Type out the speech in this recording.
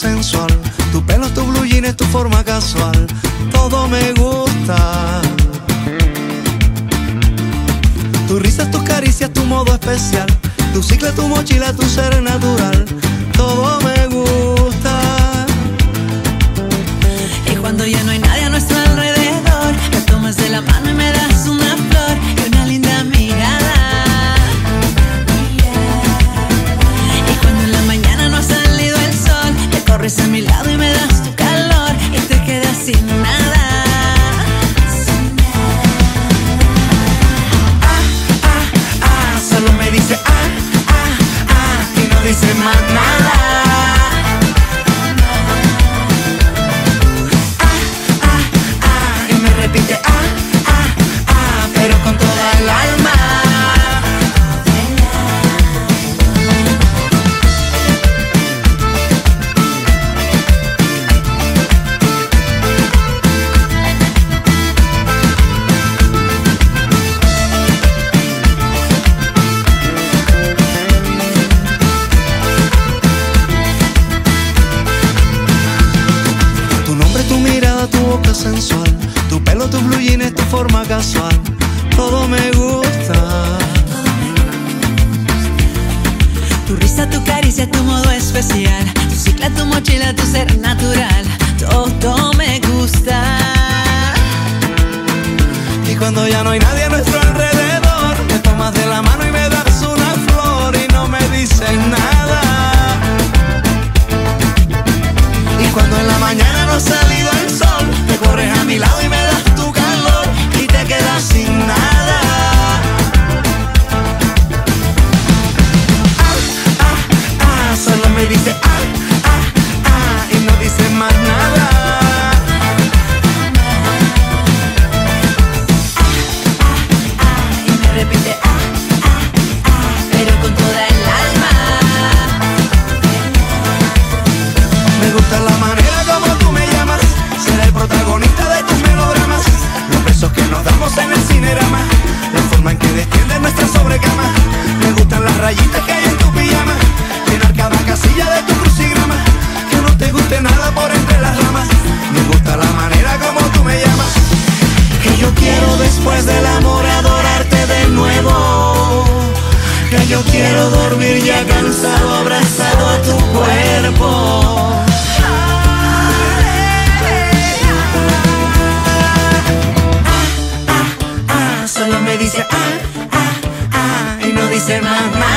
sensual, tu pelo, tu blue jeans, tu forma casual, todo me gusta. Tu risa, tus caricias, tu modo especial, tu cicla, tu mochila, tu ser natural, todo me gusta. Y cuando ya no hay nadie a nuestro alrededor, me tomas de la mano y me das una flor y una linda mirada. Y cuando en la mañana no ha salido el sol, te corres a mi lado y me das tu calor y te quedas sin nada. Solo me dice y no dice más nada. Y me repite pero con toda el alma. Tu mirada, tu boca sensual, tu pelo, tu blue jeans, tu forma casual, todo me gusta. Tu risa, tu caricia, tu modo especial, tu cicla, tu mochila, tu ser natural, todo me gusta. Y cuando ya no hay nadie a nuestro alrededor, me tomas de la mano y me das una flor y no me dices nada. Y cuando en la mañana no ha salido el sol, te corres a mi lado y me das tu calor y te quedas sin nada. Solo me dice y no dice más nada. Y me repite pero con toda el alma. Me gusta la manera como tú me llamas, ser el protagonista de tus melodramas, los besos que nos damos en el cinerama, la forma en que desciende nuestra sobrecama. Me gustan las rayitas que hay en tu pijama, llenar cada casilla de tu crucigrama, que no te guste nada por entre las ramas. Me gusta la manera como tú me llamas, que yo quiero después del amor adorarte de nuevo, que yo quiero dormir ya cansado abrazado a tu cuerpo. Solo me dice y no dice más nada.